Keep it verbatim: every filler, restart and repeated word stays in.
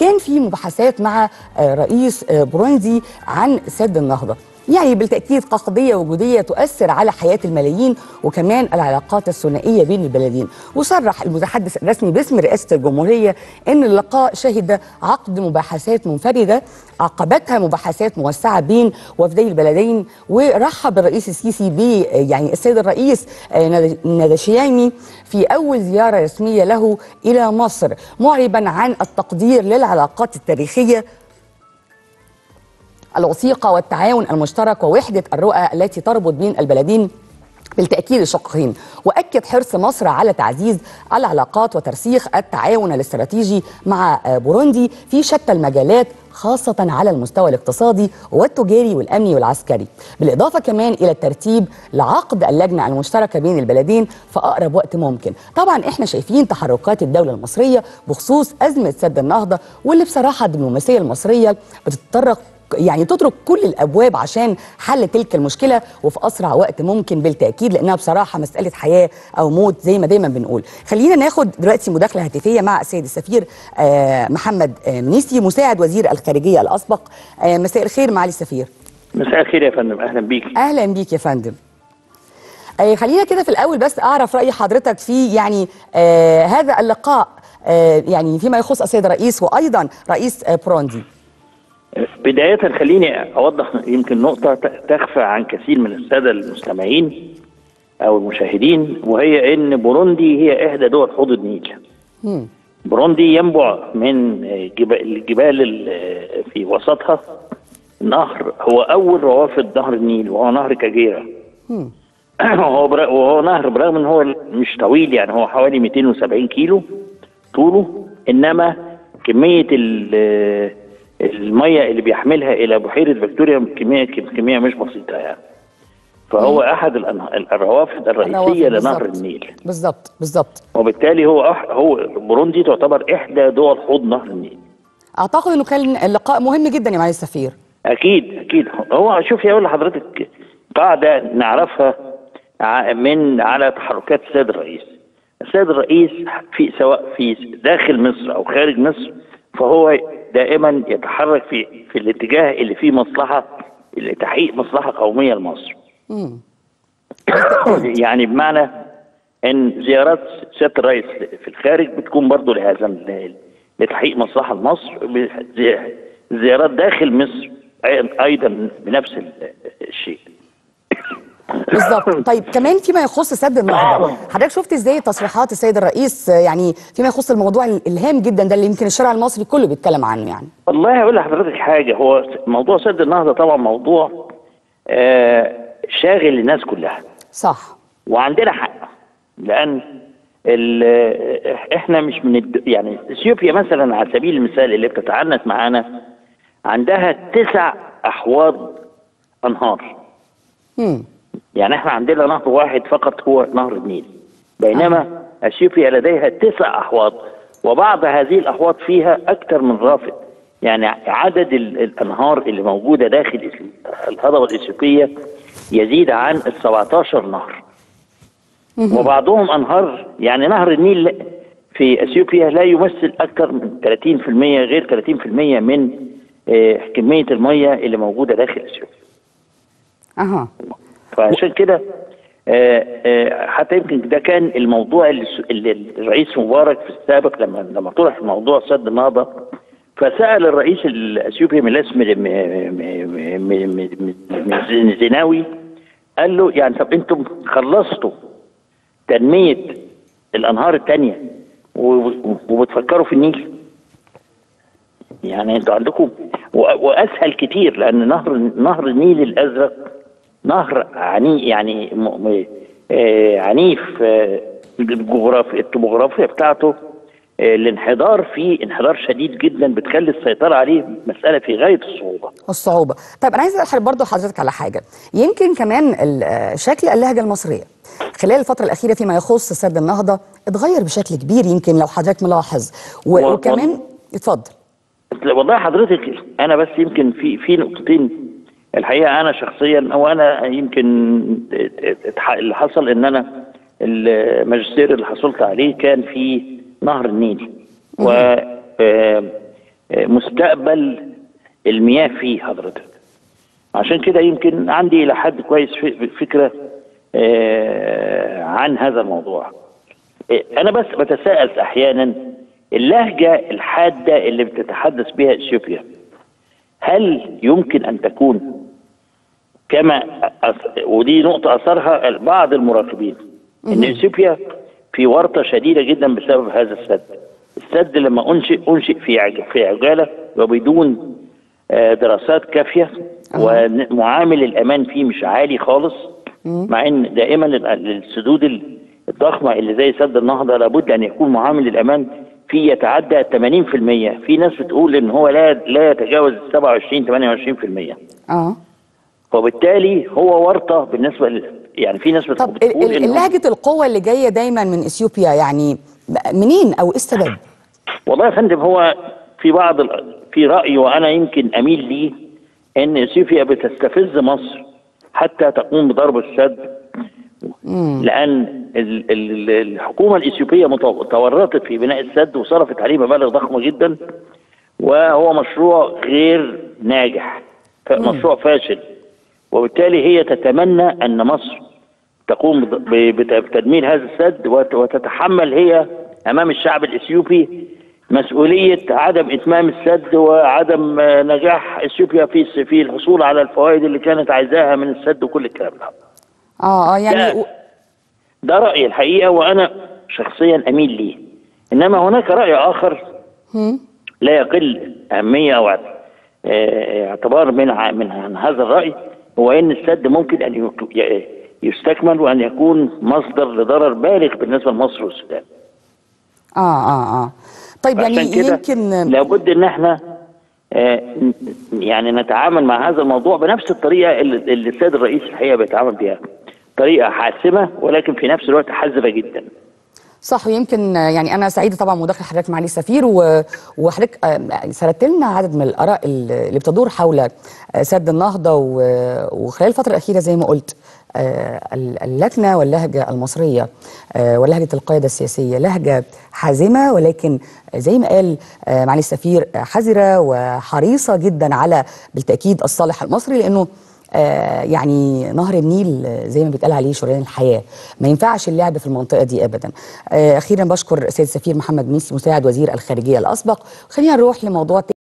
كان في مباحثات مع رئيس بوروندي عن سد النهضة، يعني بالتأكيد كقضية وجودية تؤثر على حياة الملايين وكمان العلاقات الثنائية بين البلدين. وصرح المتحدث الرسمي باسم رئاسة الجمهورية أن اللقاء شهد عقد مباحثات منفردة عقبتها مباحثات موسعة بين وفدي البلدين، ورحب الرئيس السيسي ب يعني السيد الرئيس نادشيامي في أول زيارة رسمية له إلى مصر، معربا عن التقدير للعلاقات التاريخية الوثيقة والتعاون المشترك ووحدة الرؤى التي تربط بين البلدين بالتأكيد الشقين. وأكد حرص مصر على تعزيز العلاقات وترسيخ التعاون الاستراتيجي مع بوروندي في شتى المجالات، خاصة على المستوى الاقتصادي والتجاري والأمني والعسكري، بالإضافة كمان إلى الترتيب لعقد اللجنة المشتركة بين البلدين في أقرب وقت ممكن. طبعا إحنا شايفين تحركات الدولة المصرية بخصوص أزمة سد النهضة، واللي بصراحة الدبلوماسية المصرية بتتطرق يعني تترك كل الابواب عشان حل تلك المشكله وفي اسرع وقت ممكن بالتاكيد، لانها بصراحه مساله حياه او موت زي ما دايما بنقول. خلينا ناخد دلوقتي مداخله هاتفيه مع السيد السفير محمد منيسي مساعد وزير الخارجيه الاسبق. مساء الخير معالي السفير. مساء الخير يا فندم، اهلا بيك. اهلا بيك يا فندم. خلينا كده في الاول بس اعرف راي حضرتك في يعني آه هذا اللقاء آه يعني فيما يخص السيد الرئيس وايضا رئيس بوروندي. بداية خليني أوضح يمكن نقطة تخفى عن كثير من السادة المستمعين أو المشاهدين، وهي أن بوروندي هي إحدى دول حوض النيل. مم. بوروندي ينبع من الجبال في وسطها نهر هو أول روافد نهر النيل، وهو نهر كاجيرا. وهو نهر برغم أن هو مش طويل، يعني هو حوالي مئتين وسبعين كيلو طوله، إنما كمية ال الميه اللي بيحملها الى بحيره فيكتوريا كميه كميه مش بسيطه يعني. فهو مم. احد الروافد الرئيسيه لنهر النيل. بالظبط بالظبط. وبالتالي هو أح هو بوروندي تعتبر احدى دول حوض نهر النيل. اعتقد انه كان اللقاء مهم جدا يا معالي السفير. اكيد اكيد. هو شوفي اقول لحضرتك قاعده نعرفها من على تحركات السيد الرئيس. السيد الرئيس في سواء في داخل مصر او خارج مصر فهو دائما يتحرك في في الاتجاه اللي فيه مصلحه لتحقيق مصلحه قوميه لمصر. يعني بمعنى ان زيارات سياده الرئيس في الخارج بتكون برضه لهذا لتحقيق مصلحه لمصر، زيارات داخل مصر ايضا بنفس الشيء. بالظبط. طيب كمان فيما يخص سد النهضه، حضرتك شفت ازاي تصريحات السيد الرئيس يعني فيما يخص الموضوع الهام جدا ده اللي يمكن الشارع المصري كله بيتكلم عنه؟ يعني والله هقول لحضرتك حاجه، هو موضوع سد النهضه طبعا موضوع آه شاغل الناس كلها. صح. وعندنا حق، لان احنا مش من الد... يعني اثيوبيا مثلا على سبيل المثال اللي بتتعنت معانا عندها تسع احواض انهار. امم يعني احنا عندنا نهر واحد فقط هو نهر النيل، بينما آه. اثيوبيا لديها تسع احواض، وبعض هذه الاحواض فيها اكثر من رافد. يعني عدد الانهار اللي موجوده داخل الهضبه الاثيوبيه يزيد عن ال سبعتاشر نهر. مم. وبعضهم انهار، يعني نهر النيل في اثيوبيا لا يمثل اكثر من ثلاثين بالمئة غير ثلاثين بالمئة من آه كميه الميه اللي موجوده داخل اثيوبيا. اها. فعشان كده آه آه حتى يمكن ده كان الموضوع اللي, اللي الرئيس مبارك في السابق لما لما طرح موضوع سد النهضه، فسال الرئيس الاثيوبي ميلاس زيناوي، قال له يعني طب انتم خلصتوا تنميه الانهار الثانيه وبتفكروا في النيل؟ يعني انتوا عندكم واسهل كتير، لان نهر نهر النيل الازرق نهر عنيف، يعني عنيف الجغرافيا الطبوغرافيا بتاعته، الانحدار فيه انحدار شديد جدا بتخلي السيطره عليه مساله في غايه الصعوبه. الصعوبه. طيب انا عايز اسال برضه حضرتك على حاجه، يمكن كمان شكل اللهجه المصريه خلال الفتره الاخيره فيما يخص سد النهضه اتغير بشكل كبير، يمكن لو حضرتك ملاحظ و... و... وكمان اتفضل. والله حضرتك انا بس يمكن في في نقطتين الحقيقه انا شخصيا، او انا يمكن اللي حصل ان انا الماجستير اللي حصلت عليه كان في نهر النيل، و مستقبل المياه فيه حضرتك. عشان كده يمكن عندي الى حد كويس فكره عن هذا الموضوع. انا بس بتساءل احيانا اللهجه الحاده اللي بتتحدث بها اثيوبيا هل يمكن ان تكون كما ودي نقطه اثرها بعض المراقبين ان اثيوبيا في ورطه شديده جدا بسبب هذا السد. السد لما انشئ انشئ في في عجاله وبدون دراسات كافيه، ومعامل الامان فيه مش عالي خالص، مع ان دائما السدود الضخمه اللي زي سد النهضه لابد ان يكون معامل الامان فيه يتعدى ثمانين في المية، في ناس بتقول ان هو لا لا يتجاوز سبعة وعشرين ثمانية وعشرين في المية. اه وبالتالي هو ورطه بالنسبه ل... يعني في ناس طب بتقول ان لهجه القوه اللي جايه دايما من اثيوبيا يعني منين او ايه السبب؟ والله يا فندم هو في بعض ال... في راي وانا يمكن اميل ليه ان اثيوبيا بتستفز مصر حتى تقوم بضرب السد. مم. لان ال... ال... الحكومه الاثيوبيه تورطت في بناء السد وصرفت عليه مبالغ ضخمه جدا، وهو مشروع غير ناجح، مشروع فاشل، وبالتالي هي تتمنى ان مصر تقوم بتدمير هذا السد وتتحمل هي امام الشعب الاثيوبي مسؤوليه عدم اتمام السد وعدم نجاح اثيوبيا في في الحصول على الفوائد اللي كانت عايزاها من السد وكل الكلام ده. اه اه يعني ده, ده رايي الحقيقه وانا شخصيا اميل ليه. انما هناك راي اخر هم؟ لا يقل اهميه او اعتبار من من هذا الراي، هو ان السد ممكن ان يستكمل وان يكون مصدر لضرر بالغ بالنسبه لمصر والسودان. اه اه اه طيب يعني يمكن لابد ان احنا آه يعني نتعامل مع هذا الموضوع بنفس الطريقه اللي, اللي السيد الرئيس الحقيقه بيتعامل بها، طريقه حاسمه ولكن في نفس الوقت حذره جدا. صح. ويمكن يعني انا سعيده طبعا بمداخله حضرتك معالي السفير، وحضرتك سردت لنا عدد من الاراء اللي بتدور حول سد النهضه، وخلال الفتره الاخيره زي ما قلت اللكنه واللهجه المصريه ولهجه القياده السياسيه لهجه حازمه، ولكن زي ما قال معالي السفير حذره وحريصه جدا على بالتاكيد الصالح المصري، لانه آه يعني نهر النيل زي ما بيتقال عليه شريان الحياه، ما ينفعش اللعب في المنطقه دي ابدا. آه اخيرا بشكر سيد السفير محمد منيسي مساعد وزير الخارجيه الاسبق. خلينا نروح لموضوع